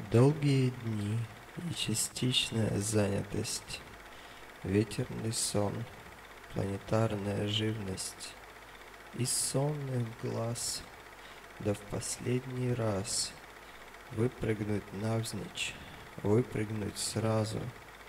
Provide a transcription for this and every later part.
Долгие дни и частичная занятость, ветерный сон, планетарная живность, из сонных глаз, да в последний раз выпрыгнуть навзничь, выпрыгнуть сразу.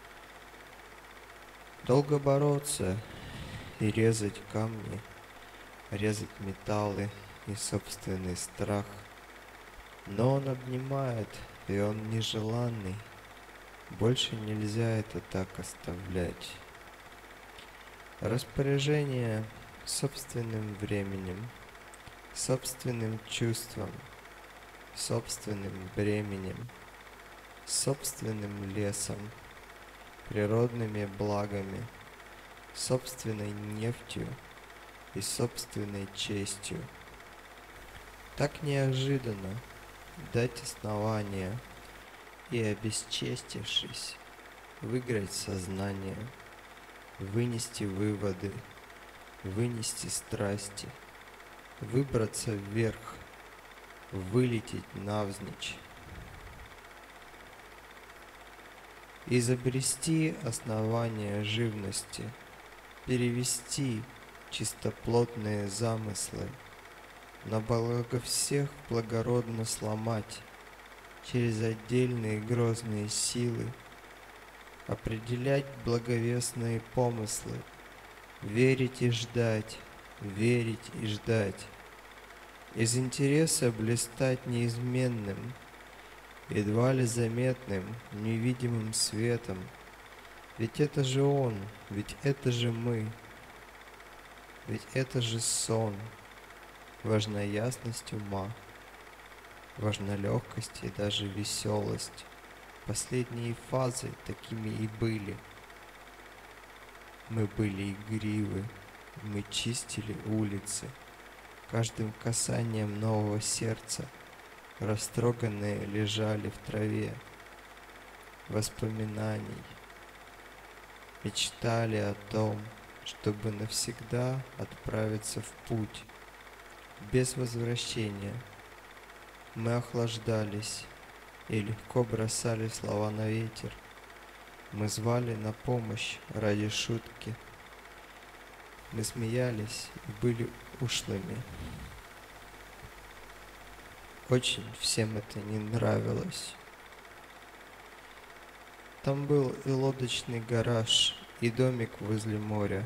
Долго бороться и резать камни, резать металлы и собственный страх. Но он обнимает, и он нежеланный. Больше нельзя это так оставлять. Распоряжение собственным временем, собственным чувством, собственным бременем, собственным лесом, природными благами, собственной нефтью и собственной честью. Так неожиданно дать основания и, обесчестившись, выиграть сознание, вынести выводы, вынести страсти, выбраться вверх, вылететь навзничь, изобрести основания живности, перевести чистоплотные замыслы, на благо всех благородно сломать через отдельные грозные силы, определять благовестные помыслы, верить и ждать, верить и ждать, из интереса блистать неизменным, едва ли заметным, невидимым светом. Ведь это же он, ведь это же мы, ведь это же сон. Важна ясность ума, важна легкость и даже веселость. Последние фазы такими и были. Мы были игривы, мы чистили улицы, каждым касанием нового сердца растроганные лежали в траве воспоминаний, мечтали о том, чтобы навсегда отправиться в путь, без возвращения. Мы охлаждались и легко бросали слова на ветер. Мы звали на помощь ради шутки. Мы смеялись и были ушлыми. Очень всем это не нравилось. Там был и лодочный гараж, и домик возле моря,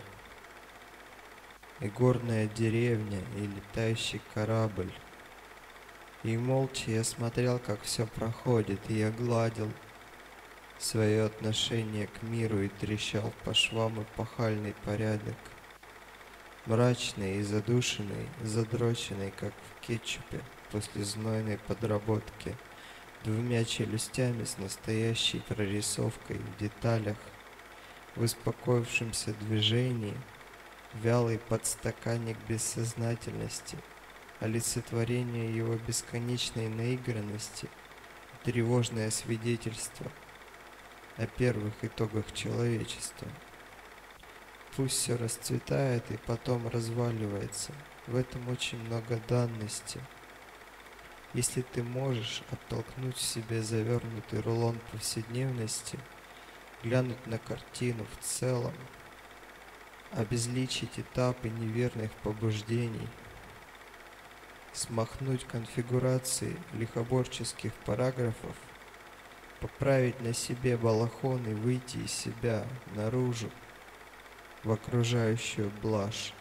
и горная деревня, и летающий корабль. И молча я смотрел, как все проходит, и я гладил свое отношение к миру и трещал по швам эпохальный порядок. Мрачный и задушенный, задроченный, как в кетчупе после знойной подработки, двумя челюстями с настоящей прорисовкой в деталях, в успокоившемся движении, вялый подстаканник бессознательности, олицетворение его бесконечной наигранности, тревожное свидетельство о первых итогах человечества. Пусть все расцветает и потом разваливается, в этом очень много данности. Если ты можешь оттолкнуть в себе завернутый рулон повседневности, глянуть на картину в целом, обезличить этапы неверных побуждений, смахнуть конфигурации лихоборческих параграфов, поправить на себе балахон и выйти из себя наружу, в окружающую блажь.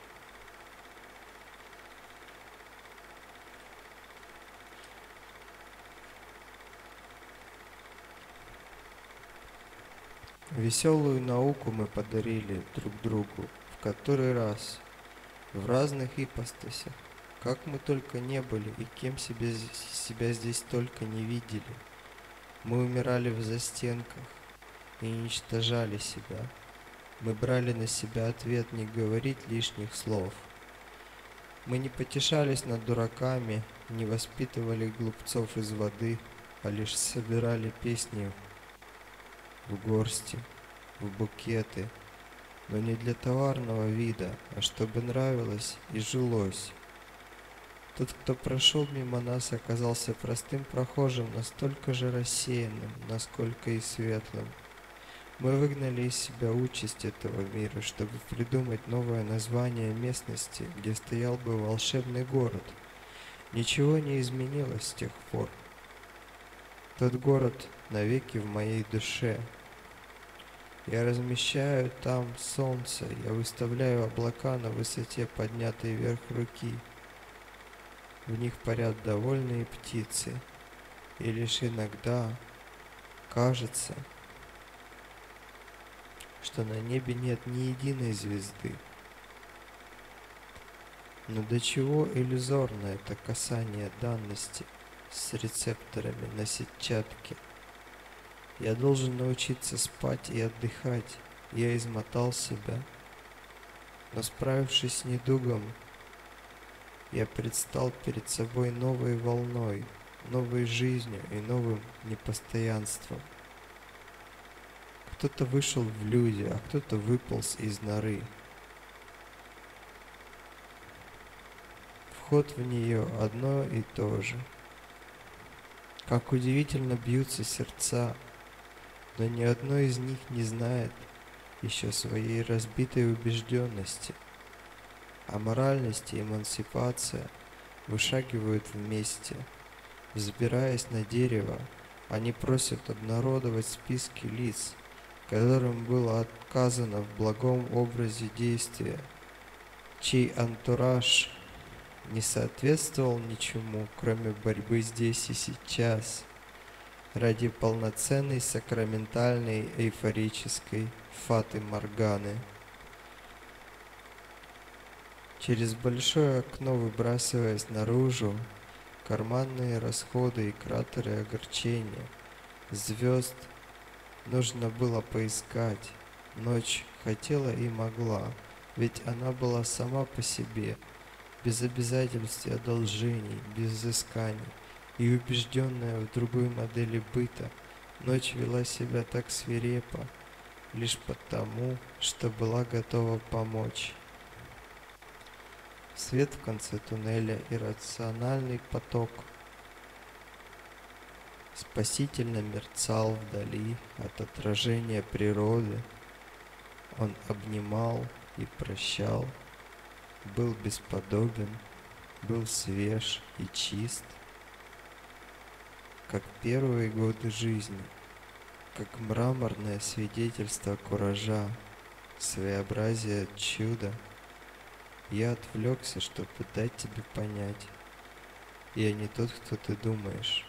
Веселую науку мы подарили друг другу в который раз, в разных ипостасях, как мы только не были и кем себя здесь только не видели. Мы умирали в застенках и уничтожали себя. Мы брали на себя ответ не говорить лишних слов. Мы не потешались над дураками, не воспитывали глупцов из воды, а лишь собирали песни в горсти, в букеты, но не для товарного вида, а чтобы нравилось и жилось. Тот, кто прошел мимо нас, оказался простым прохожим, настолько же рассеянным, насколько и светлым. Мы выгнали из себя участь этого мира, чтобы придумать новое название местности, где стоял бы волшебный город. Ничего не изменилось с тех пор. Тот город навеки в моей душе. Я размещаю там солнце, я выставляю облака на высоте поднятой вверх руки. В них парят довольные птицы, и лишь иногда кажется, что на небе нет ни единой звезды. Но до чего иллюзорно это касание данности с рецепторами на сетчатке. Я должен научиться спать и отдыхать. Я измотал себя. Но справившись с недугом, я предстал перед собой новой волной, новой жизнью и новым непостоянством. Кто-то вышел в люди, а кто-то выполз из норы. Вход в нее одно и то же. Как удивительно бьются сердца, но ни одно из них не знает еще своей разбитой убежденности. А моральность и эмансипация вышагивают вместе. Взбираясь на дерево, они просят обнародовать списки лиц, которым было отказано в благом образе действия, чей антураж не соответствовал ничему, кроме борьбы здесь и сейчас, ради полноценной сакраментальной эйфорической фаты Морганы. Через большое окно, выбрасываясь наружу, карманные расходы и кратеры огорчения, звезд нужно было поискать. Ночь хотела и могла, ведь она была сама по себе, без обязательств и одолжений, без взысканий, и убежденная в другой модели быта, ночь вела себя так свирепо, лишь потому, что была готова помочь. Свет в конце туннеля, иррациональный поток спасительно мерцал вдали от отражения природы. Он обнимал и прощал, был бесподобен, был свеж и чист, как первые годы жизни, как мраморное свидетельство куража, своеобразие чуда. Я отвлекся, чтобы дать тебе понять. Я не тот, кто ты думаешь.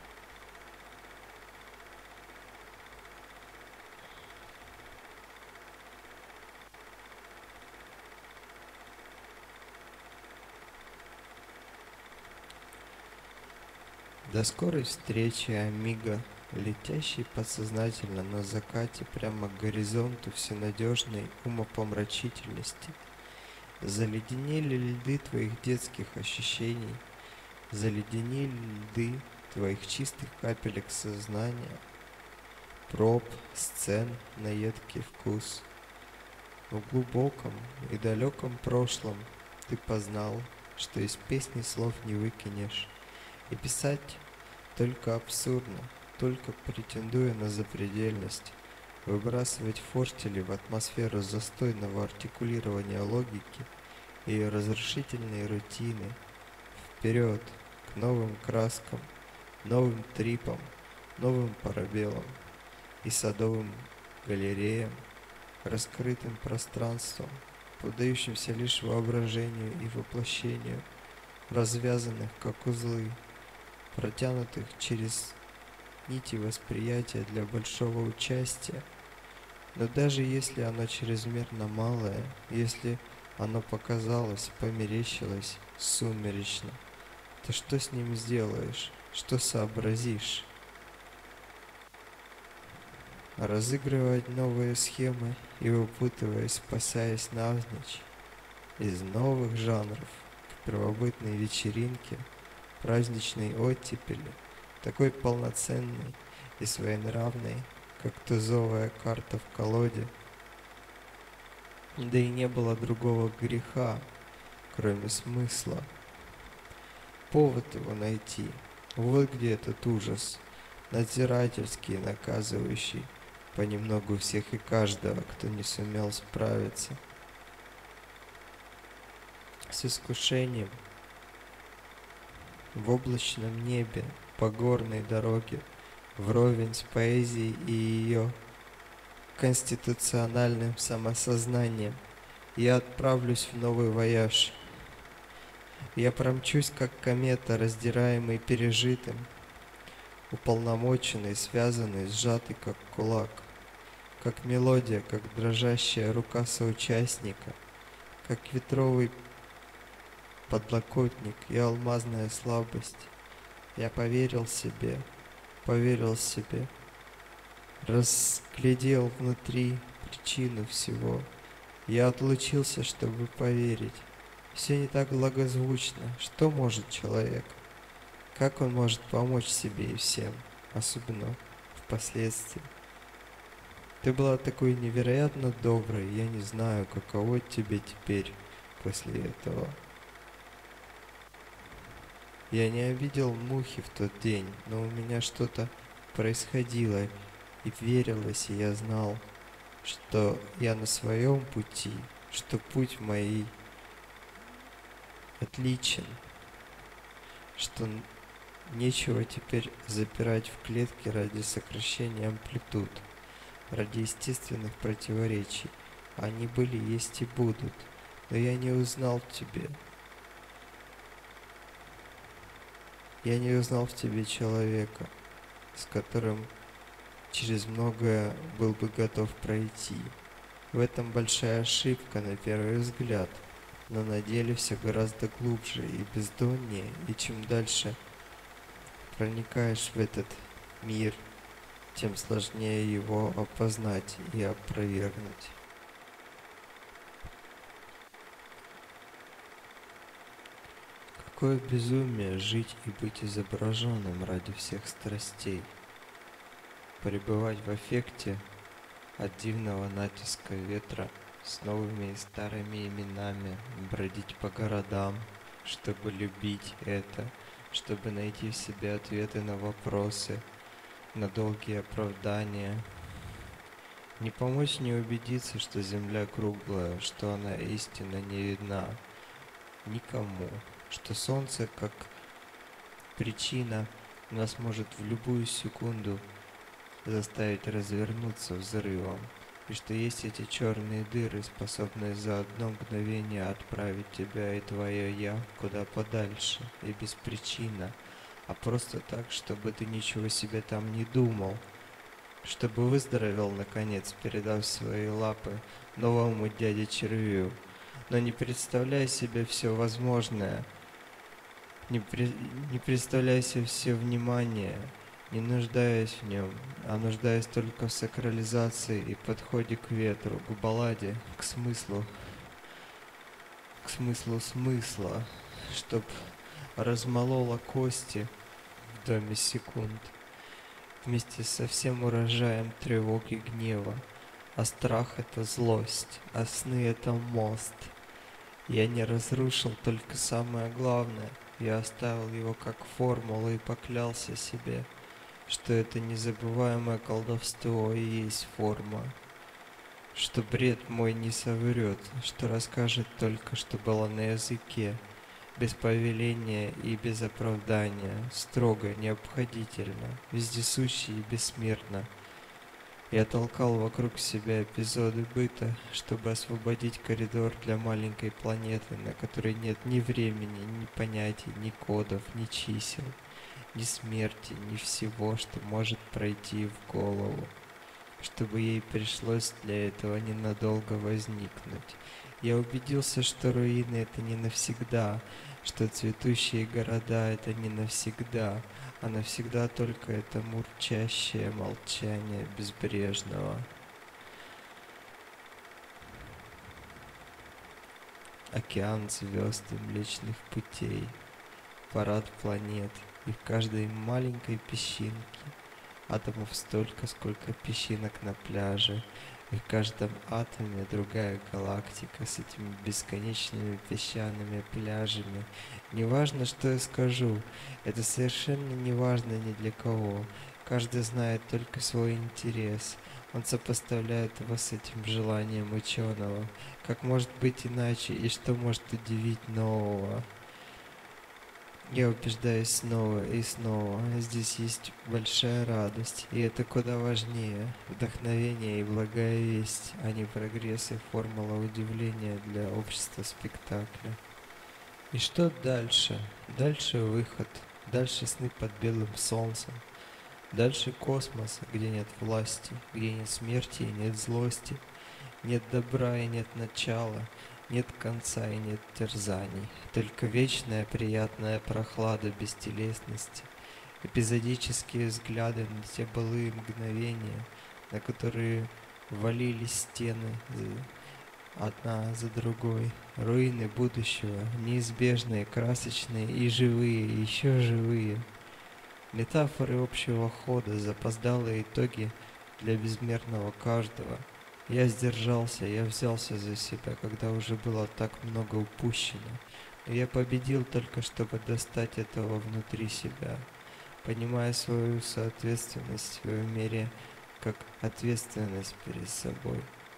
До скорой встречи, амиго, летящий подсознательно на закате прямо к горизонту всенадежной умопомрачительности. Заледенели льды твоих детских ощущений, заледенели льды твоих чистых капелек сознания, проб, сцен на едкий вкус. В глубоком и далеком прошлом ты познал, что из песни слов не выкинешь, и писать только абсурдно, только претендуя на запредельность, выбрасывать фортели в атмосферу застойного артикулирования логики и разрушительной рутины, вперед к новым краскам, новым трипам, новым парабеллам и садовым галереям, раскрытым пространством, поддающимся лишь воображению и воплощению, развязанных как узлы, протянутых через нити восприятия для большого участия. Но даже если оно чрезмерно малое, если оно показалось, померещилось сумеречно, то что с ним сделаешь, что сообразишь? Разыгрывать новые схемы и выпутываясь, спасаясь навзничь из новых жанров к первобытной вечеринке, праздничной оттепели, такой полноценной и своенравной, как тузовая карта в колоде. Да и не было другого греха, кроме смысла. повод его найти. Вот где этот ужас, надзирательский и наказывающий понемногу всех и каждого, кто не сумел справиться с искушением в облачном небе, по горной дороге, вровень с поэзией и ее конституциональным самосознанием. Я отправлюсь в новый вояж. Я промчусь, как комета, раздираемый пережитым, уполномоченный, связанный, сжатый, как кулак, как мелодия, как дрожащая рука соучастника, как ветровый подлокотник и алмазная слабость. Я поверил себе, разглядел внутри причину всего. Я отлучился, чтобы поверить. Все не так благозвучно. Что может человек? Как он может помочь себе и всем, особенно впоследствии? Ты была такой невероятно доброй, я не знаю, каково тебе теперь после этого. Я не обидел мухи в тот день, но у меня что-то происходило, и верилось, и я знал, что я на своем пути, что путь мой отличен, что нечего теперь запирать в клетке ради сокращения амплитуд, ради естественных противоречий. Они были, есть и будут, но я не узнал в тебе. Я не узнал в тебе человека, с которым через многое был бы готов пройти. В этом большая ошибка на первый взгляд, но на деле все гораздо глубже и бездоннее, и чем дальше проникаешь в этот мир, тем сложнее его опознать и опровергнуть. Какое безумие жить и быть изображенным ради всех страстей, пребывать в аффекте от дивного натиска ветра с новыми и старыми именами, бродить по городам, чтобы любить это, чтобы найти в себе ответы на вопросы, на долгие оправдания. Не помочь не убедиться, что земля круглая, что она истинно не видна никому, что солнце, как причина, нас может в любую секунду заставить развернуться взрывом, и что есть эти черные дыры, способные за одно мгновение отправить тебя и твое «я» куда подальше, и без причины, а просто так, чтобы ты ничего себе там не думал, чтобы выздоровел наконец, передав свои лапы новому дяде червю. Но не представляй себе все возможное, не представляй себе все внимание, не нуждаясь в нем, а нуждаясь только в сакрализации и подходе к ветру, к балладе, к смыслу смысла, чтоб размолола кости в доме секунд, вместе со всем урожаем тревог и гнева. А страх — это злость, а сны — это мост. Я не разрушил только самое главное, я оставил его как формулу и поклялся себе, что это незабываемое колдовство и есть форма, что бред мой не соврет, что расскажет только, что было на языке, без повеления и без оправдания, строго, необходительно, вездесуще и бессмертно. Я толкал вокруг себя эпизоды быта, чтобы освободить коридор для маленькой планеты, на которой нет ни времени, ни понятий, ни кодов, ни чисел, ни смерти, ни всего, что может пройти в голову, чтобы ей пришлось для этого ненадолго возникнуть. Я убедился, что руины — это не навсегда, что цветущие города — это не навсегда, а навсегда только это мурчащее молчание безбрежного. Океан звезд и Млечных Путей, парад планет, и в каждой маленькой песчинке атомов столько, сколько песчинок на пляже, И в каждом атоме другая галактика с этими бесконечными песчаными пляжами. Неважно, что я скажу, это совершенно не важно ни для кого. Каждый знает только свой интерес. Он сопоставляет его с этим желанием ученого. Как может быть иначе и что может удивить нового? Я убеждаюсь снова и снова, здесь есть большая радость, и это куда важнее. Вдохновение и благая весть, а не прогресс и формула удивления для общества спектакля. И что дальше? Дальше выход, дальше сны под белым солнцем, дальше космос, где нет власти, где нет смерти и нет злости, нет добра и нет начала, нет конца и нет терзаний, только вечная приятная прохлада бестелесности, эпизодические взгляды на те былые мгновения, на которые валились стены одна за другой, руины будущего, неизбежные, красочные и живые, и еще живые. Метафоры общего хода, запоздалые итоги для безмерного каждого. Я сдержался, я взялся за себя, когда уже было так много упущено. Но я победил только, чтобы достать этого внутри себя, понимая свою соответственность в своей мере, как ответственность перед собой.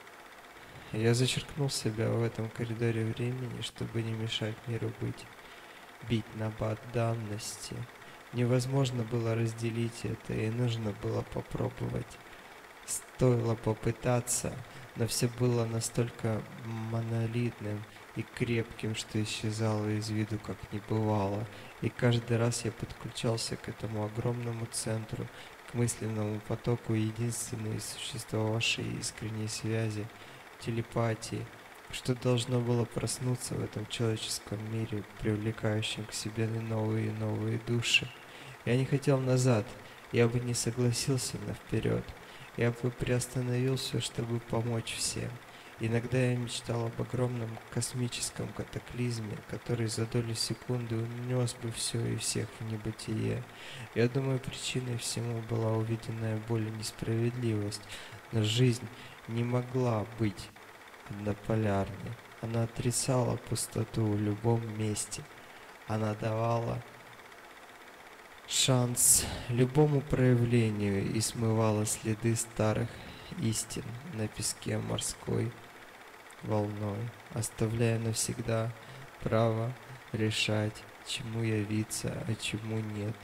Я зачеркнул себя в этом коридоре времени, чтобы не мешать миру бить набат данности. Невозможно было разделить это, и нужно было попробовать. Стоило попытаться, но все было настолько монолитным и крепким, что исчезало из виду, как не бывало. И каждый раз я подключался к этому огромному центру, к мысленному потоку единственной существовавшей искренней связи, телепатии, что должно было проснуться в этом человеческом мире, привлекающем к себе новые и новые души. Я не хотел назад, я бы не согласился на вперед. Я бы приостановился, чтобы помочь всем. Иногда я мечтал об огромном космическом катаклизме, который за долю секунды унес бы все и всех в небытие. Я думаю, причиной всему была увиденная боль и несправедливость, но жизнь не могла быть однополярной. Она отрицала пустоту в любом месте. Она давала шанс любому проявлению и смывала следы старых истин на песке морской волной, оставляя навсегда право решать, чему явиться, а чему нет.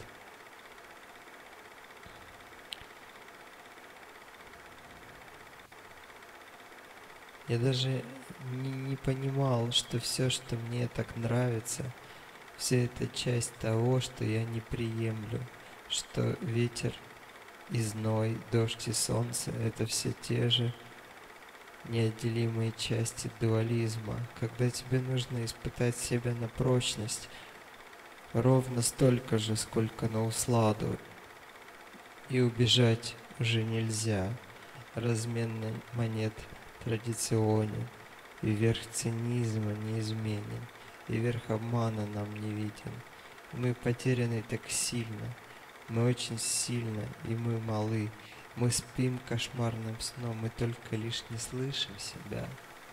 Я даже не понимал, что все, что мне так нравится, все это часть того, что я не приемлю, что ветер и зной, дождь и солнце — это все те же неотделимые части дуализма, когда тебе нужно испытать себя на прочность, ровно столько же, сколько на усладу, и убежать уже нельзя. Размен монет традиционен, и верх цинизма неизменен, и верх обмана нам не виден. Мы потеряны так сильно, мы очень сильно, и мы малы. Мы спим кошмарным сном, мы только лишь не слышим себя.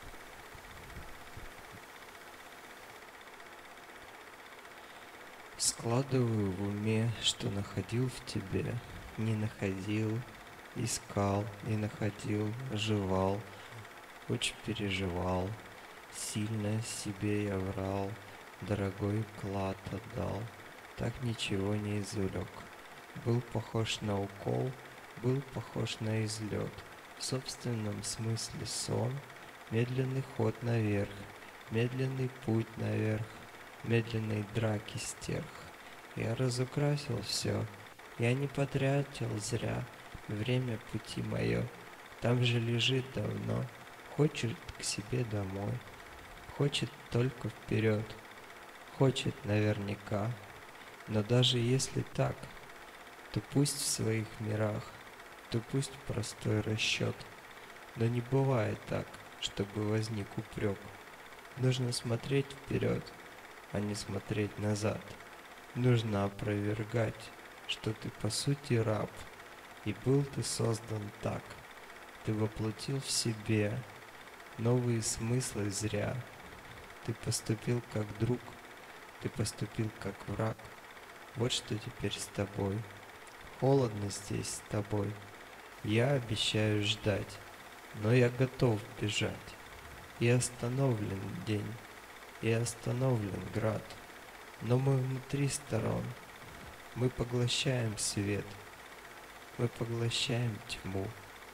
Складываю в уме, что находил в тебе, не находил, искал, не находил, жевал, очень переживал, сильно себе я врал, дорогой клад отдал, так ничего не извлек. Был похож на укол, был похож на излет, в собственном смысле сон, медленный ход наверх, медленный путь наверх, медленной драки стерх. Я разукрасил все, я не потратил зря время пути мое, там же лежит давно, хочет к себе домой, хочет только вперед, хочет наверняка, но даже если так, то пусть в своих мирах, то пусть простой расчет, но не бывает так, чтобы возник упрек. Нужно смотреть вперед, а не смотреть назад. Нужно опровергать, что ты по сути раб, и был ты создан так. Ты воплотил в себе новые смыслы зря. Ты поступил как друг, ты поступил как враг. Вот что теперь с тобой. Холодно здесь с тобой. Я обещаю ждать, но я готов бежать. И остановлен день, и остановлен град. Но мы внутри сторон. Мы поглощаем свет, мы поглощаем тьму.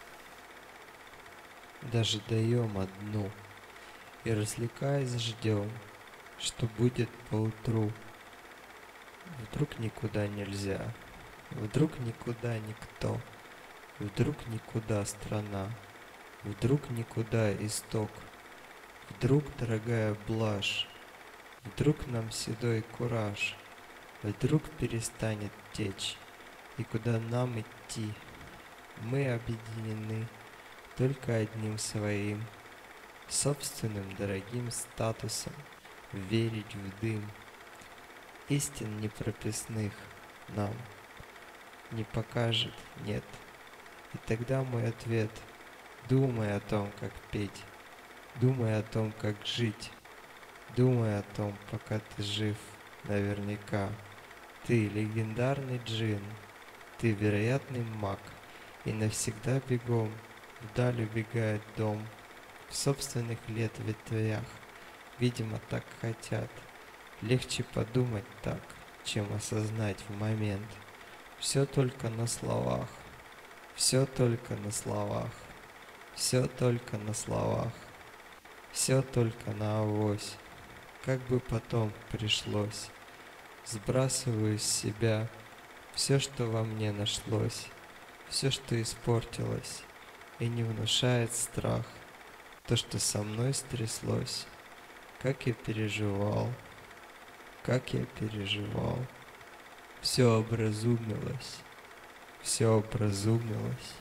Даже даем одну и, развлекаясь, ждем, что будет поутру. Вдруг никуда нельзя, вдруг никуда никто, вдруг никуда страна, вдруг никуда исток, вдруг дорогая блажь, вдруг нам седой кураж, вдруг перестанет течь, и куда нам идти. Мы объединены только одним своим, собственным дорогим статусом, верить в дым. Истин непрописных нам не покажет, нет. И тогда мой ответ: думай о том, как петь, думай о том, как жить, думай о том, пока ты жив, наверняка. Ты легендарный джин, ты вероятный маг, и навсегда бегом вдаль убегает дом. В собственных лет ветвях, видимо, так хотят. Легче подумать так, чем осознать в момент. Все только на словах, все только на словах, все только на словах, все только на авось. Как бы потом пришлось. Сбрасываю с себя все, что во мне нашлось, все, что испортилось, и не внушает страх то, что со мной стряслось. Как я переживал, как я переживал. Все образумилось, все образумилось.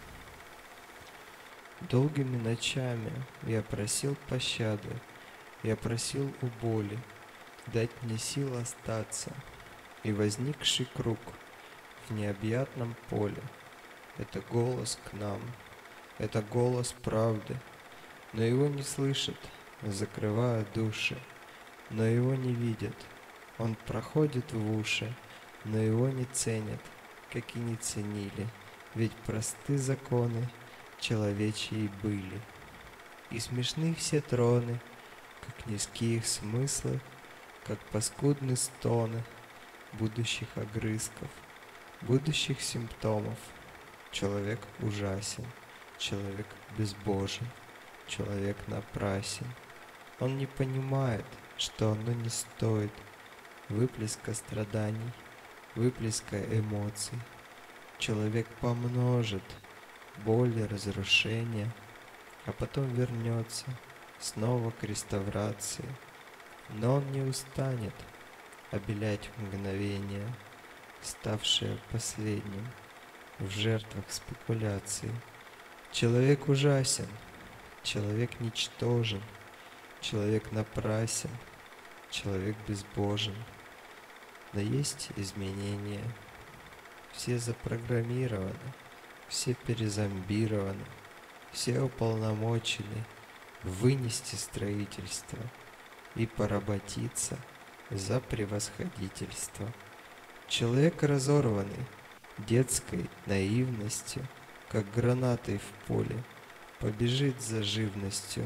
Долгими ночами я просил пощады, я просил у боли дать мне сил остаться. И возникший круг в необъятном поле — это голос к нам, это голос правды, но его не слышат, закрывая души, но его не видят, он проходит в уши, но его не ценят, как и не ценили, ведь просты законы человечьи были. И смешны все троны, как низкие их смыслы, как паскудны стоны будущих огрызков, будущих симптомов. Человек ужасен, человек безбожен, человек напрасен. Он не понимает, что оно не стоит выплеска страданий, выплеска эмоций. Человек помножит боль и разрушения, а потом вернется снова к реставрации. Но он не устанет обелять мгновение, ставшее последним в жертвах спекуляций. Человек ужасен, человек ничтожен, человек напрасен, человек безбожен. Но есть изменения. Все запрограммированы, все перезомбированы, все уполномочены вынести строительство и поработиться за превосходительство. Человек разорванный детской наивностью, как гранатой в поле, побежит за живностью.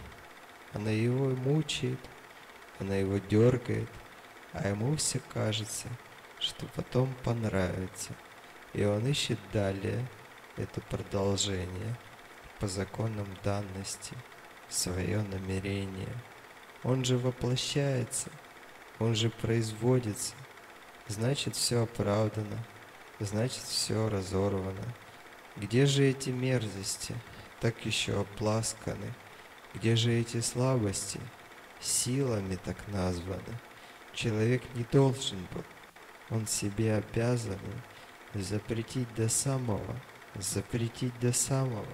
Она его мучает, она его дергает, а ему все кажется, что потом понравится, и он ищет далее это продолжение по законам данности, свое намерение. Он же воплощается, он же производится, значит, все оправдано, значит, все разорвано. Где же эти мерзости, так еще опласканы? Где же эти слабости, силами так названы? Человек не должен был, он себе обязан запретить до самого, запретить до самого.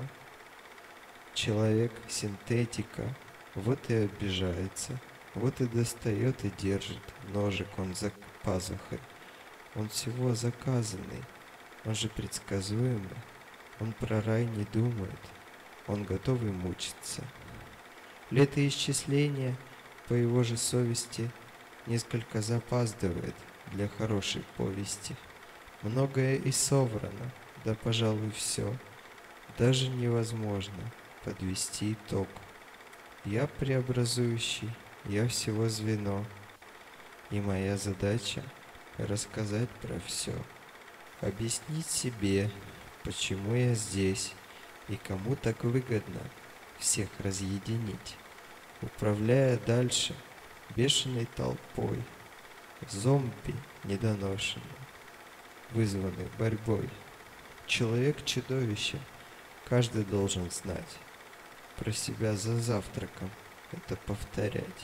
Человек синтетика, вот и обижается, вот и достает и держит ножик он за пазухой. Он всего заказанный, он же предсказуемый, он про рай не думает, он готовый мучиться. Летоисчисление, по его же совести, несколько запаздывает для хорошей повести. Многое и собрано, да, пожалуй, все. Даже невозможно подвести итог. Я преобразующий, я всего звено, и моя задача рассказать про все, объяснить себе, почему я здесь и кому так выгодно всех разъединить, управляя дальше бешеной толпой, зомби недоношенным, вызванный борьбой. Человек-чудовище, каждый должен знать, про себя за завтраком это повторять.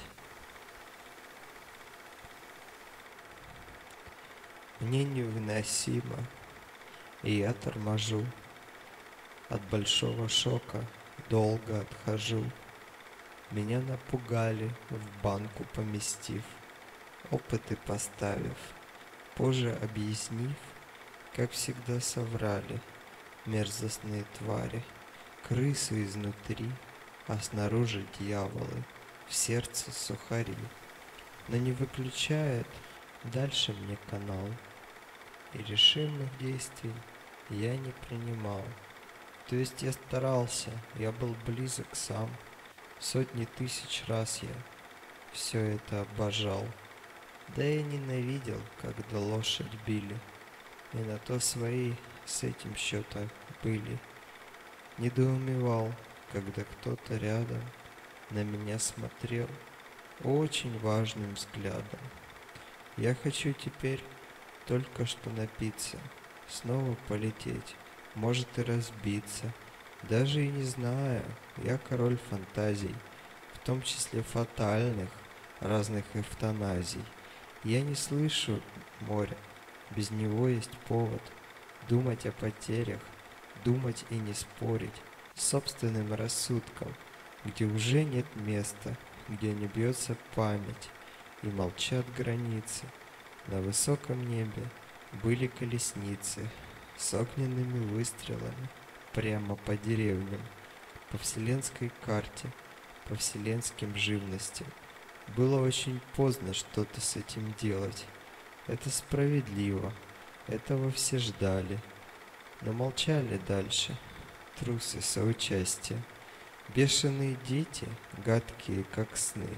Мне невыносимо, и я торможу. От большого шока долго отхожу. Меня напугали, в банку поместив, опыты поставив, позже объяснив, как всегда соврали мерзостные твари, крысы изнутри, а снаружи дьяволы, в сердце сухари. Но не выключает дальше мне канал, и решимых действий я не принимал. То есть я старался, я был близок сам, сотни тысяч раз я все это обожал. Да я ненавидел, когда лошадь били, и на то свои с этим счета были. Недоумевал, когда кто-то рядом на меня смотрел очень важным взглядом. Я хочу теперь только что напиться, снова полететь, может и разбиться. Даже и не знаю, я король фантазий, в том числе фатальных, разных эвтаназий. Я не слышу моря, без него есть повод думать о потерях, думать и не спорить с собственным рассудком, где уже нет места, где не бьется память и молчат границы. На высоком небе были колесницы с огненными выстрелами прямо по деревням, по вселенской карте, по вселенским живностям. Было очень поздно что-то с этим делать. Это справедливо, этого все ждали, но молчали дальше, трусы соучастия, бешеные дети, гадкие как сны,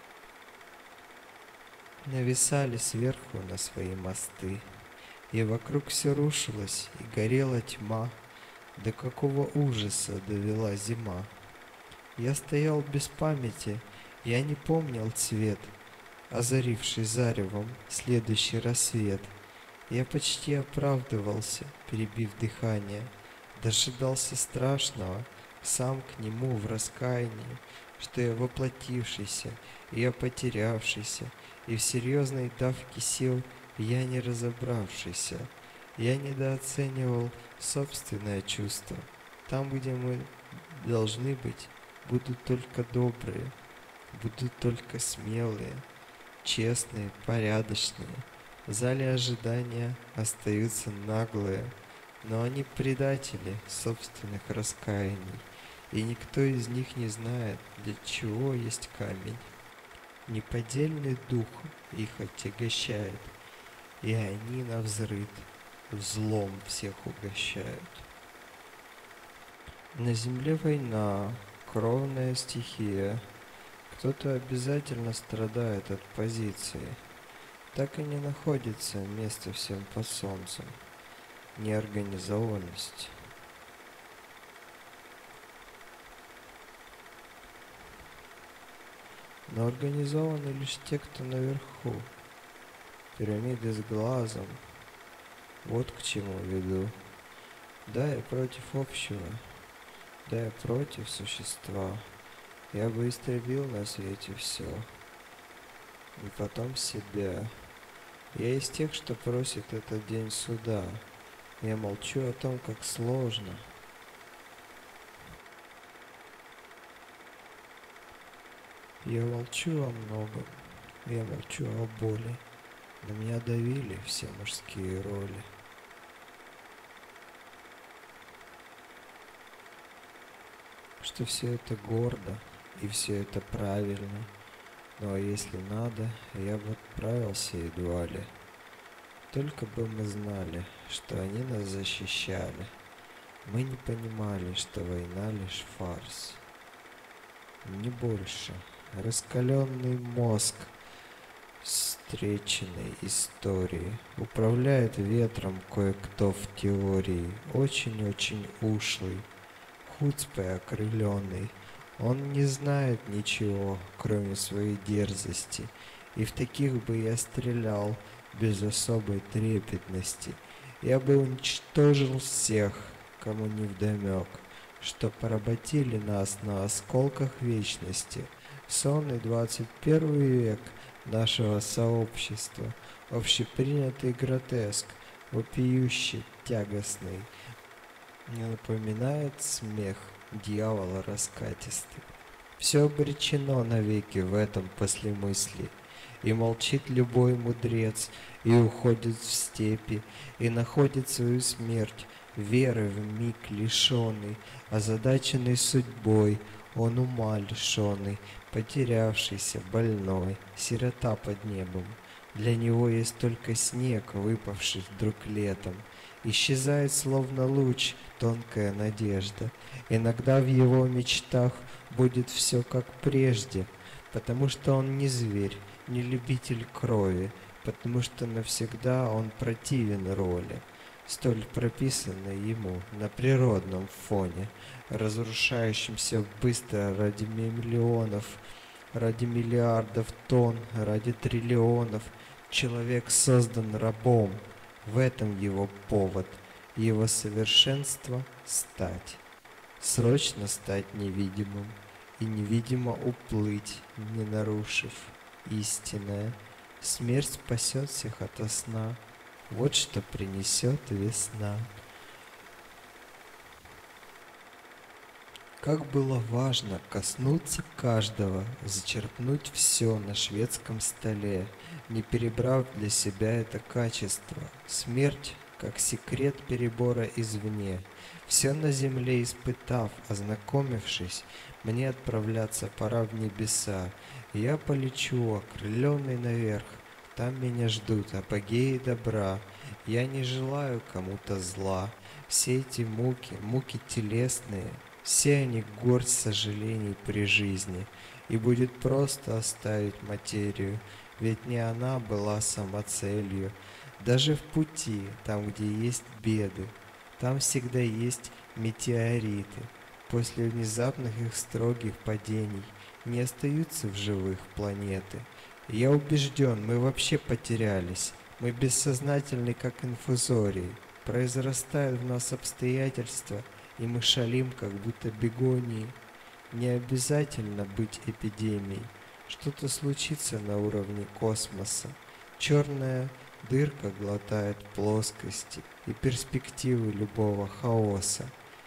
нависали сверху на свои мосты, и вокруг все рушилось, и горела тьма, до какого ужаса довела зима. Я стоял без памяти, я не помнил цвет, озаривший заревом следующий рассвет. Я почти оправдывался, перебив дыхание, дожидался страшного, сам к нему в раскаянии, что я воплотившийся, и я потерявшийся, и в серьезной давке сил я не разобравшийся. Я недооценивал собственное чувство. Там, где мы должны быть, будут только добрые, будут только смелые, честные, порядочные. В зале ожидания остаются наглые, но они предатели собственных раскаяний, и никто из них не знает, для чего есть камень. Неподдельный дух их отягощает, и они навзрыд злом всех угощают. На земле война, кровная стихия. Кто-то обязательно страдает от позиции. Так и не находится место всем под солнцем. Неорганизованность. Но организованы лишь те, кто наверху. Пирамиды с глазом. Вот к чему веду. Да, я против общего. Да, я против существа. Я бы истребил на свете все. И потом себя. Я из тех, что просит этот день суда. Я молчу о том, как сложно. Я молчу о многом. Я молчу о боли. На меня давили все мужские роли. что все это гордо и все это правильно. Ну а если надо, я бы отправился едва ли. Только бы мы знали, что они нас защищали. Мы не понимали, что война лишь фарс. Не больше. Раскаленный мозг встреченной истории управляет ветром кое-кто в теории, очень-очень ушлый, хуцпой окрыленный. Он не знает ничего, кроме своей дерзости, и в таких бы я стрелял без особой трепетности. Я бы уничтожил всех, кому невдомек, что поработили нас на осколках вечности. Сонный 21 век нашего сообщества, общепринятый гротеск, вопиющий, тягостный, мне напоминает смех дьявола раскатистый. Все обречено навеки в этом послемыслии, и молчит любой мудрец, и уходит в степи, и находит свою смерть, веры в миг лишенный, озадаченный судьбой, он ума лишенный, потерявшийся, больной, сирота под небом. Для него есть только снег, выпавший вдруг летом. Исчезает, словно луч, тонкая надежда. Иногда в его мечтах будет все как прежде, потому что он не зверь, не любитель крови, потому что навсегда он противен роли, столь прописанной ему на природном фоне, разрушающимся быстро ради миллионов, ради миллиардов тонн, ради триллионов. Человек создан рабом, в этом его повод, его совершенство стать. Срочно стать невидимым и невидимо уплыть, не нарушив истинное. Смерть спасет всех ото сна, вот что принесет весна. Как было важно коснуться каждого, зачерпнуть все на шведском столе, не перебрав для себя это качество. Смерть, как секрет перебора извне. Все на земле испытав, ознакомившись, мне отправляться пора в небеса. Я полечу, окрыленный наверх, там меня ждут апогеи добра. Я не желаю кому-то зла. Все эти муки, муки телесные, все они горсть сожалений при жизни, и будет просто оставить материю, ведь не она была самоцелью. Даже в пути, там, где есть беды, там всегда есть метеориты. После внезапных их строгих падений не остаются в живых планеты. И я убежден, мы вообще потерялись, мы бессознательны, как инфузории. Произрастают в нас обстоятельства, и мы шалим, как будто бегонии. Не обязательно быть эпидемией. Что-то случится на уровне космоса. Черная дырка глотает плоскости и перспективы любого хаоса.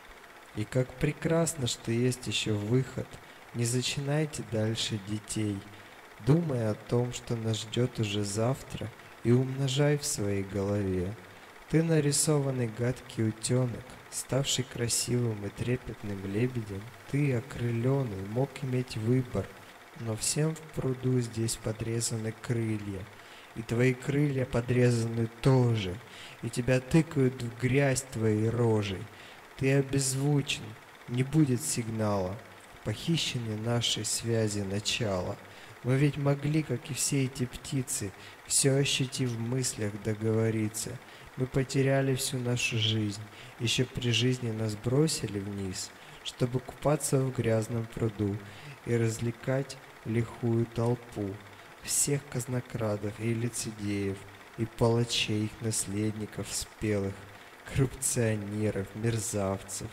И как прекрасно, что есть еще выход. Не зачинайте дальше детей. Думай о том, что нас ждет уже завтра, и умножай в своей голове. Ты нарисованный гадкий утенок, ставший красивым и трепетным лебедем. Ты, окрыленный, мог иметь выбор, но всем в пруду здесь подрезаны крылья. И твои крылья подрезаны тоже, и тебя тыкают в грязь твоей рожей. Ты обезвучен, не будет сигнала, похищены нашей связи начала. Мы ведь могли, как и все эти птицы, все ощутив в мыслях, договориться. Мы потеряли всю нашу жизнь, еще при жизни нас бросили вниз, чтобы купаться в грязном пруду и развлекать лихую толпу всех казнокрадов и лицедеев, и палачей, их наследников спелых, коррупционеров, мерзавцев,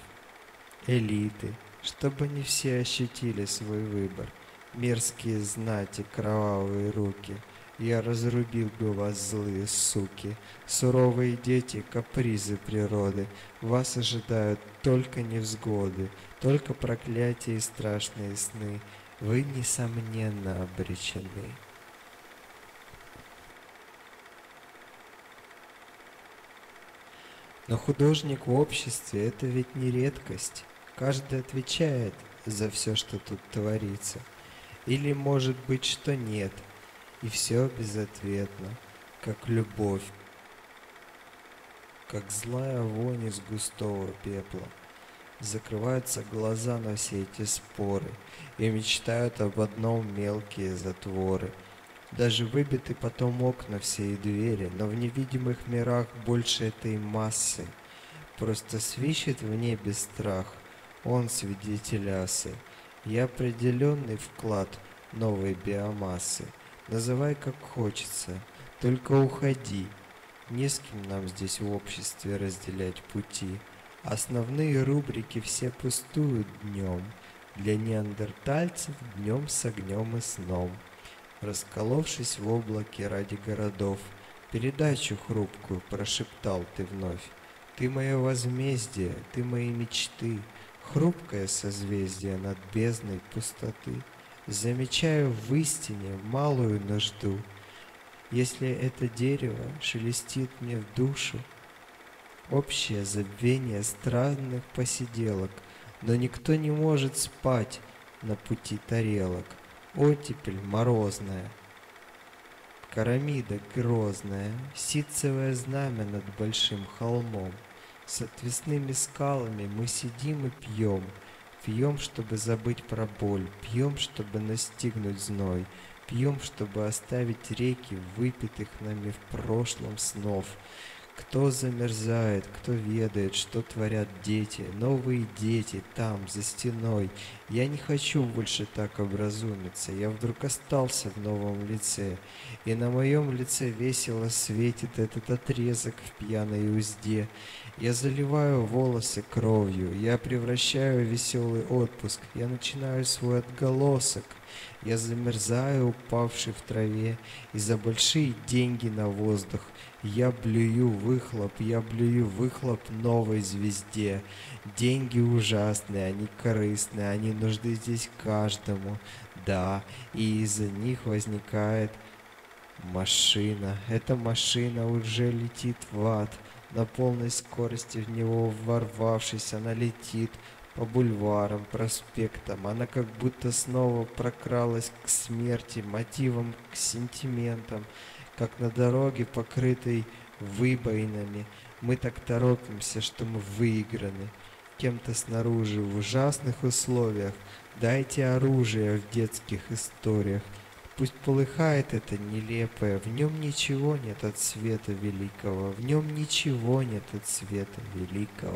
элиты, чтобы не все ощутили свой выбор. Мерзкие знати, кровавые руки, я разрубил бы вас, злые суки. Суровые дети, капризы природы, вас ожидают только невзгоды, только проклятия и страшные сны. Вы, несомненно, обречены. Но художник в обществе — это ведь не редкость. Каждый отвечает за все, что тут творится. Или может быть, что нет, и все безответно, как любовь, как злая вонь из густого пепла. Закрываются глаза на все эти споры и мечтают об одном мелкие затворы. Даже выбиты потом окна все и двери, но в невидимых мирах больше этой массы. Просто свищет в небе страх, он свидетель асы. И определенный вклад новой биомассы. Называй как хочется, только уходи. Не с кем нам здесь в обществе разделять пути. Основные рубрики все пустуют днем. Для неандертальцев днем с огнем и сном. Расколовшись в облаке ради городов, передачу хрупкую прошептал ты вновь. Ты мое возмездие, ты мои мечты, хрупкое созвездие над бездной пустоты. Замечаю в истине малую нужду. Если это дерево шелестит мне в душу, общее забвение странных посиделок, но никто не может спать на пути тарелок. Оттепель морозная, Карамида грозная, ситцевое знамя над большим холмом. С отвесными скалами мы сидим и пьем. Пьем, чтобы забыть про боль, пьем, чтобы настигнуть зной, пьем, чтобы оставить реки выпитых нами в прошлом снов. Кто замерзает, кто ведает, что творят дети, новые дети там, за стеной. Я не хочу больше так образумиться, я вдруг остался в новом лице, и на моем лице весело светит этот отрезок в пьяной узде. Я заливаю волосы кровью, я превращаю веселый отпуск, я начинаю свой отголосок. Я замерзаю, упавший в траве, и за большие деньги на воздух я блюю выхлоп новой звезде. Деньги ужасные, они корыстные, они нужны здесь каждому. Да, и из-за них возникает машина. Эта машина уже летит в ад. На полной скорости в него ворвавшись, она летит по бульварам, проспектам. Она как будто снова прокралась к смерти, мотивам, к сентиментам, как на дороге, покрытой выбоинами. Мы так торопимся, что мы выиграны кем-то снаружи в ужасных условиях. Дайте оружие в детских историях. Пусть полыхает это нелепое, в нем ничего нет от света великого, в нем ничего нет от света великого.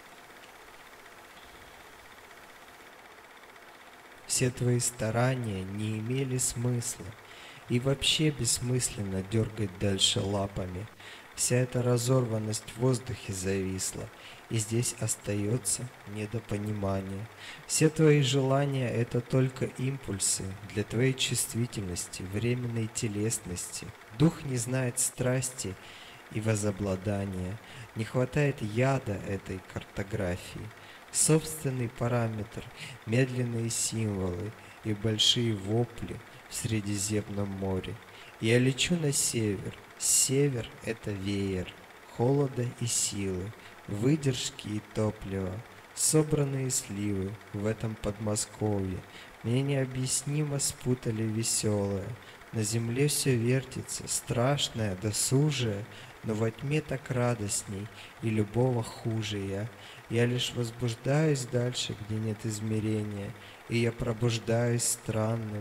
Все твои старания не имели смысла, и вообще бессмысленно дергать дальше лапами. Вся эта разорванность в воздухе зависла, и здесь остается недопонимание. Все твои желания — это только импульсы для твоей чувствительности, временной телесности. Дух не знает страсти и возобладания. Не хватает яда этой картографии. Собственный параметр, медленные символы и большие вопли в Средиземном море. Я лечу на север. Север — это веер холода и силы, выдержки и топлива, собранные сливы в этом Подмосковье. Мне необъяснимо спутали веселое. На земле все вертится, страшное, досужее, но во тьме так радостней, и любого хуже я. Я лишь возбуждаюсь дальше, где нет измерения, и я пробуждаюсь странным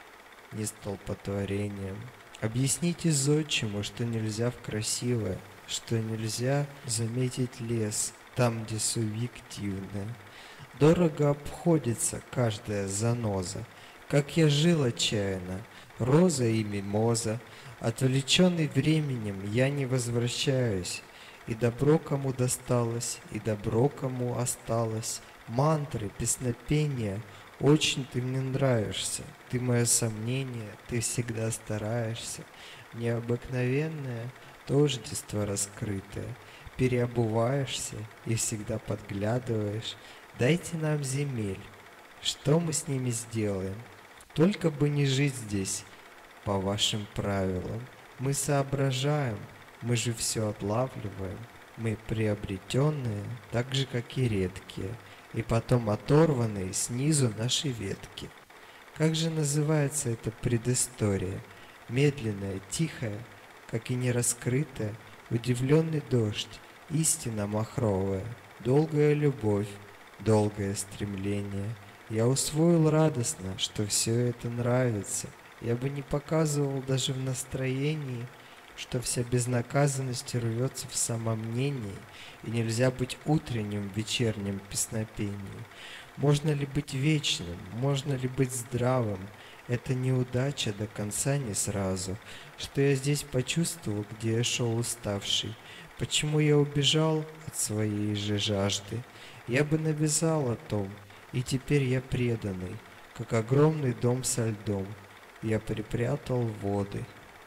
нестолпотворением. Объясните зодчему, что нельзя в красивое, что нельзя заметить лес там, где субъективное. Дорого обходится каждая заноза. Как я жил отчаянно, роза и мимоза, отвлеченный временем, я не возвращаюсь. И добро кому досталось, и добро кому осталось. Мантры, песнопения, очень ты мне нравишься. Ты мое сомнение, ты всегда стараешься. Необыкновенное тождество раскрытое. Переобуваешься и всегда подглядываешь. Дайте нам земель. Что мы с ними сделаем? Только бы не жить здесь по вашим правилам. Мы соображаем, мы же все отлавливаем. Мы приобретенные, так же, как и редкие. и потом оторванные снизу наши ветки. Как же называется эта предыстория? Медленная, тихая, как и нераскрытая, удивленный дождь, истина махровая, долгая любовь, долгое стремление. Я усвоил радостно, что все это нравится. Я бы не показывал даже в настроении, что вся безнаказанность рвется в самомнении, и нельзя быть утренним в вечернем песнопении. Можно ли быть вечным, можно ли быть здравым? Это неудача до конца не сразу. Что я здесь почувствовал, где я шел уставший? Почему я убежал от своей же жажды? Я бы написал о том, и теперь я преданный, как огромный дом со льдом. Я припрятал воды.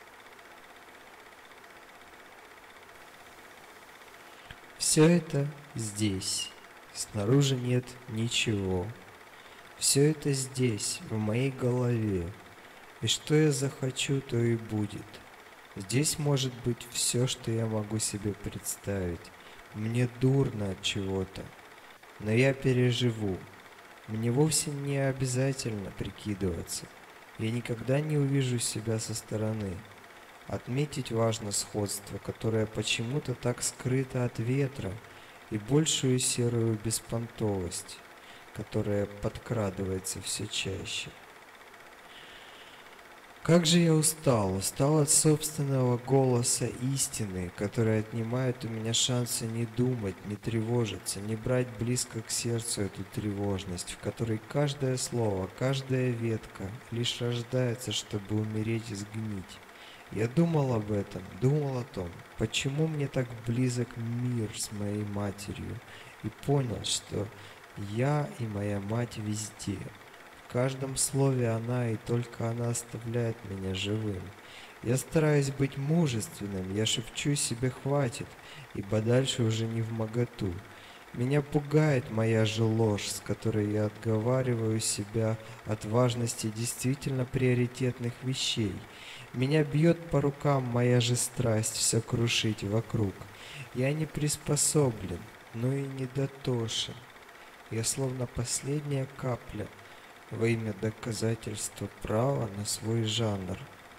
Все это здесь. Снаружи нет ничего. Все это здесь, в моей голове. И что я захочу, то и будет. Здесь может быть все, что я могу себе представить. Мне дурно от чего-то, но я переживу. Мне вовсе не обязательно прикидываться. Я никогда не увижу себя со стороны. Отметить важно сходство, которое почему-то так скрыто от ветра, и большую серую беспонтовость, которая подкрадывается все чаще. Как же я устал от собственного голоса истины, который отнимает у меня шансы не думать, не тревожиться, не брать близко к сердцу эту тревожность, в которой каждое слово, каждая ветка лишь рождается, чтобы умереть и сгнить. Я думал об этом, думал о том, почему мне так близок мир с моей матерью, и понял, что я и моя мать везде. В каждом слове она, и только она оставляет меня живым. Я стараюсь быть мужественным, я шепчу себе «хватит», ибо дальше уже не вмоготу. Меня пугает моя же ложь, с которой я отговариваю себя от важности действительно приоритетных вещей. Меня бьет по рукам моя же страсть все крушить вокруг. Я не приспособлен, но и не дотошен. Я словно последняя капля во имя доказательства права на свой жанр.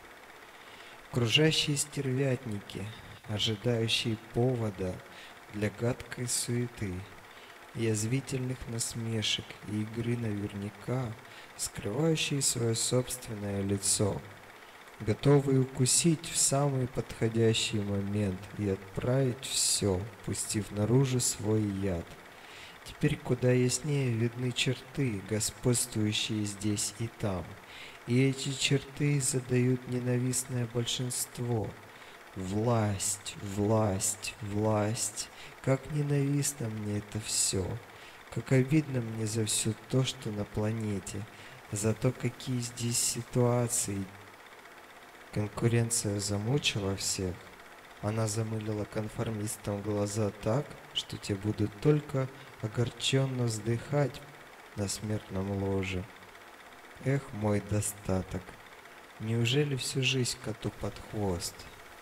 Кружащие стервятники, ожидающие повода для гадкой суеты, язвительных насмешек и игры наверняка, скрывающие свое собственное лицо, готовые укусить в самый подходящий момент и отправить все, пустив наружу свой яд. Теперь куда яснее видны черты, господствующие здесь и там, и эти черты задают ненавистное большинство. Власть, власть, власть. Как ненавистно мне это все. Как обидно мне за все то, что на планете. За то, какие здесь ситуации. Конкуренция замучила всех. Она замылила конформистам глаза так, что те будут только огорченно вздыхать на смертном ложе. Эх, мой достаток. Неужели всю жизнь коту под хвост?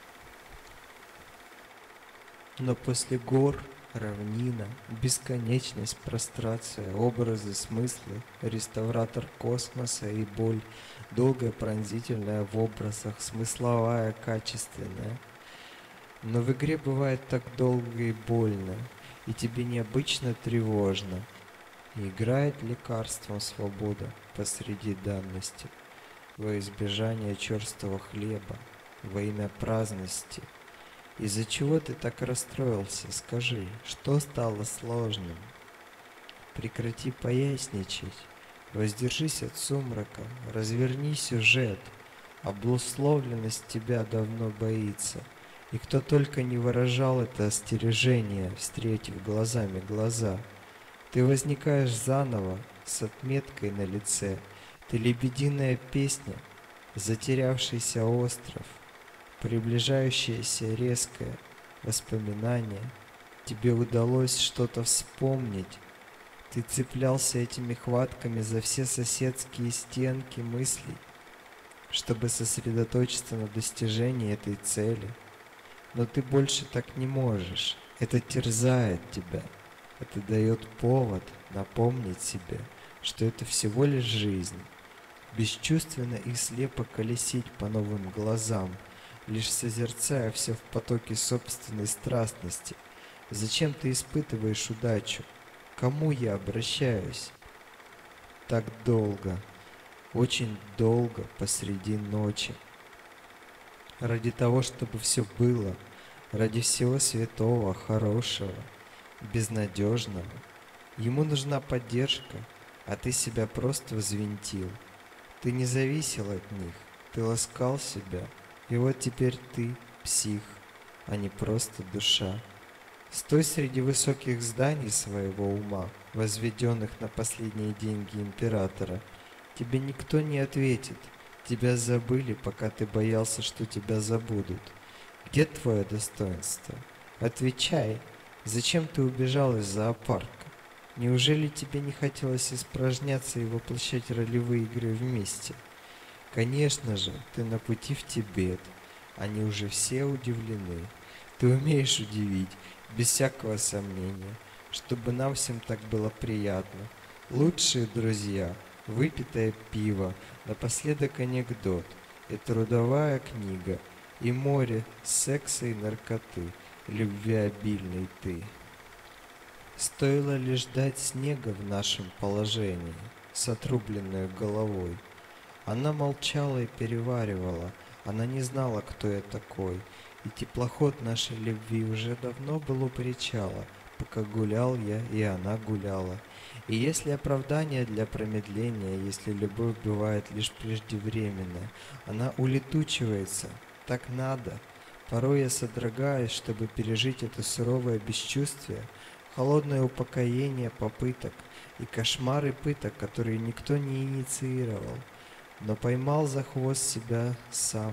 Но после гор, равнина, бесконечность, прострация, образы, смыслы, реставратор космоса и боль, долгая пронзительная в образах, смысловая, качественная. Но в игре бывает так долго и больно, и тебе необычно тревожно. И играет лекарством свобода посреди данности, во избежание черствого хлеба, во имя праздности. Из-за чего ты так расстроился? Скажи, что стало сложным? Прекрати поясничать, воздержись от сумрака, разверни сюжет. Обусловленность тебя давно боится, и кто только не выражал это остережение, встретив глазами глаза. Ты возникаешь заново, с отметкой на лице, ты лебединая песня, затерявшийся остров, приближающееся резкое воспоминание. Тебе удалось что-то вспомнить. Ты цеплялся этими хватками за все соседские стенки мыслей, чтобы сосредоточиться на достижении этой цели. Но ты больше так не можешь. Это терзает тебя. Это дает повод напомнить себе, что это всего лишь жизнь. Бесчувственно и слепо колесить по новым глазам, лишь созерцая все в потоке собственной страстности. Зачем ты испытываешь удачу? К кому я обращаюсь? Так долго, очень долго посреди ночи. Ради того, чтобы все было, ради всего святого, хорошего, безнадежного. Ему нужна поддержка, а ты себя просто взвинтил. Ты не зависел от них, ты ласкал себя, и вот теперь ты псих, а не просто душа. Стой среди высоких зданий своего ума, возведенных на последние деньги императора. Тебе никто не ответит, тебя забыли, пока ты боялся, что тебя забудут. Где твое достоинство? Отвечай, зачем ты убежал из зоопарка? Неужели тебе не хотелось испражняться и воплощать ролевые игры вместе? Конечно же, ты на пути в Тибет. Они уже все удивлены. Ты умеешь удивить, без всякого сомнения, чтобы нам всем так было приятно. Лучшие друзья, выпитое пиво, напоследок анекдот, и трудовая книга, и море секса и наркоты, любвеобильный ты. Стоило лишь ждать снега в нашем положении, с отрубленной головой. Она молчала и переваривала, она не знала, кто я такой, и теплоход нашей любви уже давно был у причала, пока гулял я, и она гуляла. И если оправдание для промедления, если любовь бывает лишь преждевременная, она улетучивается, так надо. Порой я содрогаюсь, чтобы пережить это суровое бесчувствие, холодное упокоение попыток и кошмары пыток, которые никто не инициировал, но поймал за хвост себя сам.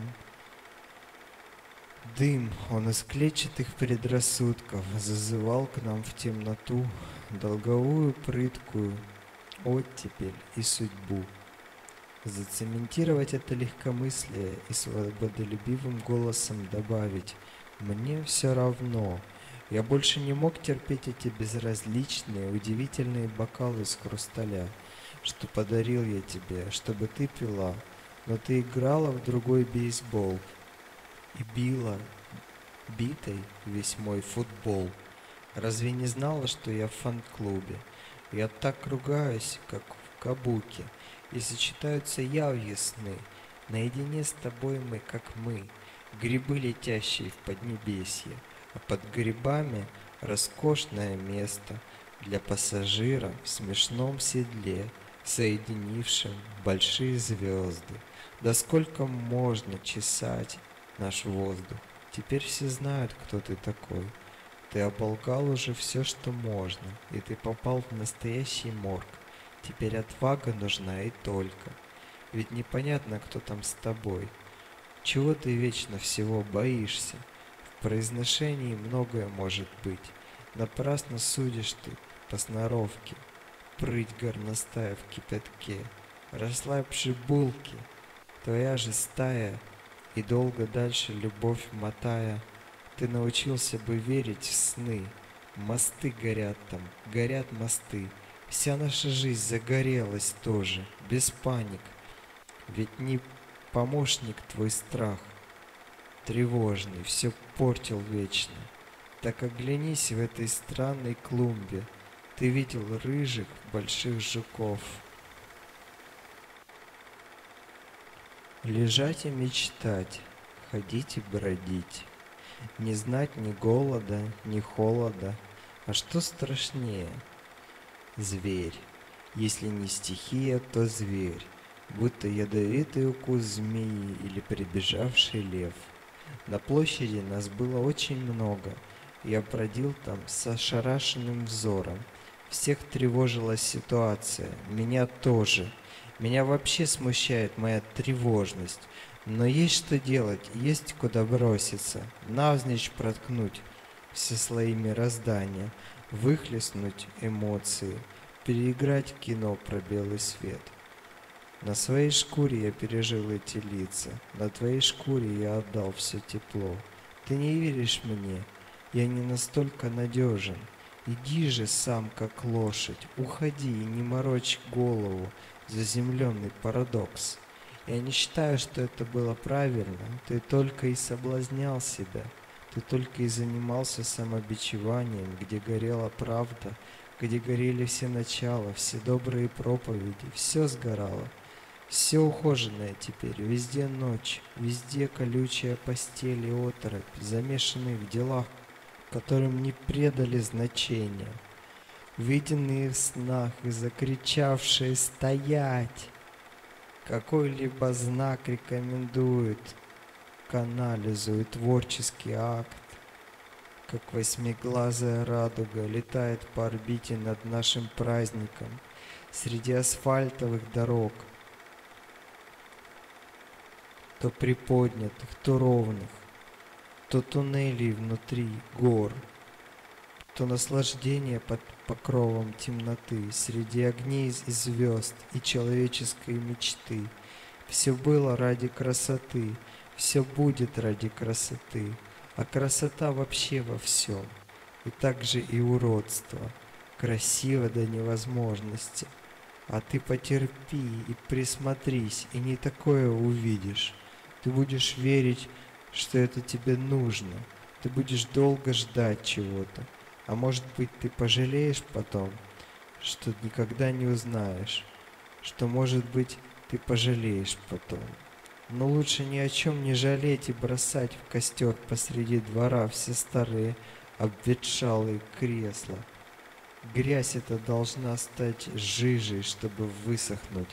Дым, он из клетчатых предрассудков зазывал к нам в темноту долговую прыткую оттепель и судьбу. Зацементировать это легкомыслие и свободолюбивым голосом добавить «мне все равно». Я больше не мог терпеть эти безразличные, удивительные бокалы из хрусталя, что подарил я тебе, чтобы ты пила, но ты играла в другой бейсбол и била битой весь мой футбол. Разве не знала, что я в фан-клубе? Я так ругаюсь, как в кабуке, и сочетаются явьи сны. Наедине с тобой мы, как мы, грибы, летящие в поднебесье, а под грибами роскошное место для пассажира в смешном седле, соединившем большие звезды. Да сколько можно чесать наш воздух? Теперь все знают, кто ты такой. Ты оболгал уже все, что можно, и ты попал в настоящий морг. Теперь отвага нужна и только. Ведь непонятно, кто там с тобой. Чего ты вечно всего боишься? В произношении многое может быть. Напрасно судишь ты по сноровке. Прыть горностая в кипятке. Расслабь булки, твоя же стая, и долго дальше любовь мотая. Ты научился бы верить в сны. Мосты горят там, горят мосты. Вся наша жизнь загорелась тоже, без паник. Ведь не помощник твой страх. Тревожный, все портил вечно. Так оглянись в этой странной клумбе. Ты видел рыжих больших жуков. Лежать и мечтать, ходить и бродить. Не знать ни голода, ни холода. А что страшнее? Зверь. Если не стихия, то зверь. Будто ядовитый укус змеи или прибежавший лев. На площади нас было очень много. Я бродил там с ошарашенным взором. Всех тревожила ситуация, меня тоже. Меня вообще смущает моя тревожность. Но есть что делать, есть куда броситься, навзничь проткнуть все слои мироздания, выхлестнуть эмоции, переиграть кино про белый свет. На своей шкуре я пережил эти лица, на твоей шкуре я отдал все тепло. Ты не веришь мне, я не настолько надежен. Иди же сам, как лошадь, уходи и не морочь голову, заземленный парадокс. Я не считаю, что это было правильно, ты только и соблазнял себя, ты только и занимался самобичеванием, где горела правда, где горели все начала, все добрые проповеди, все сгорало. Все ухоженное теперь, везде ночь, везде колючая постель и оторопь, замешанные в делах, которым не предали значения, увиденные в снах и закричавшие «Стоять!». Какой-либо знак рекомендует к анализу и творческий акт, как восьмиглазая радуга летает по орбите над нашим праздником среди асфальтовых дорог, то приподнятых, то ровных, то туннелей внутри гор, то наслаждение под покровом темноты, среди огней и звезд и человеческой мечты. Все было ради красоты, все будет ради красоты, а красота вообще во всем, и также и уродство, красиво до невозможности. А ты потерпи и присмотрись, и не такое увидишь. Ты будешь верить, что это тебе нужно. Ты будешь долго ждать чего-то. А может быть, ты пожалеешь потом, что никогда не узнаешь. Что, может быть, ты пожалеешь потом. Но лучше ни о чем не жалеть и бросать в костер посреди двора все старые обветшалые кресла. Грязь эта должна стать жижей, чтобы высохнуть.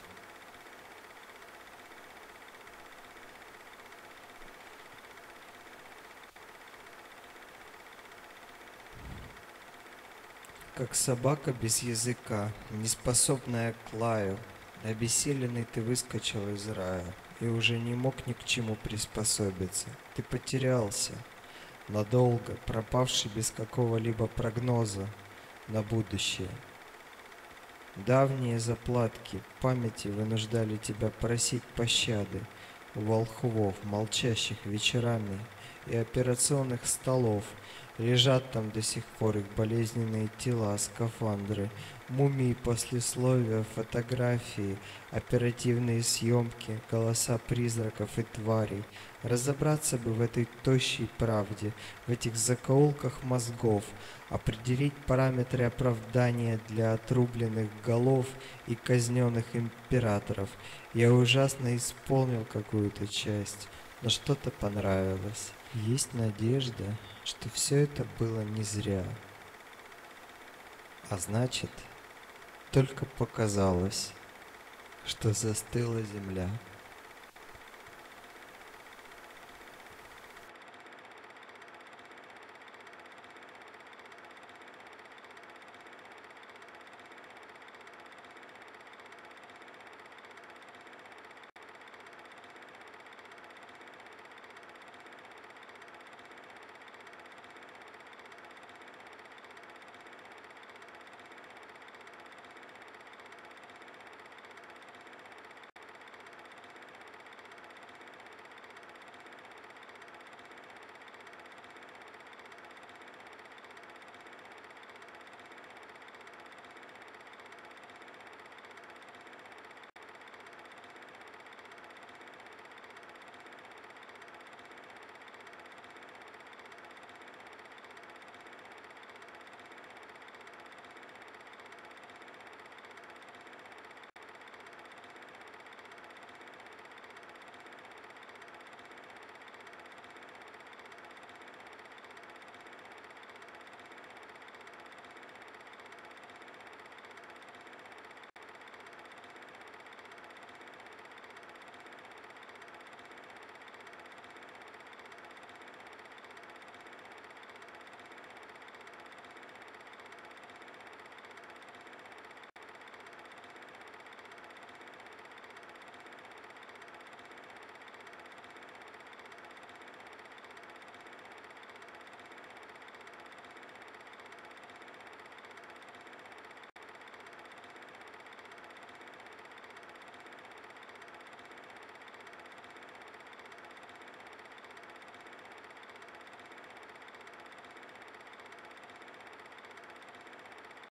Как собака без языка, неспособная к лаю, обессиленный ты выскочил из рая и уже не мог ни к чему приспособиться. Ты потерялся, надолго, пропавший без какого-либо прогноза на будущее. Давние заплатки памяти вынуждали тебя просить пощады у волхвов, молчащих вечерами, и операционных столов. Лежат там до сих пор их болезненные тела, скафандры, мумии послесловия, фотографии, оперативные съемки, голоса призраков и тварей. Разобраться бы в этой тощей правде, в этих закоулках мозгов, определить параметры оправдания для отрубленных голов и казненных императоров. Я ужасно исполнил какую-то часть, но что-то понравилось. Есть надежда, что все это было не зря. А значит, только показалось, что застыла земля.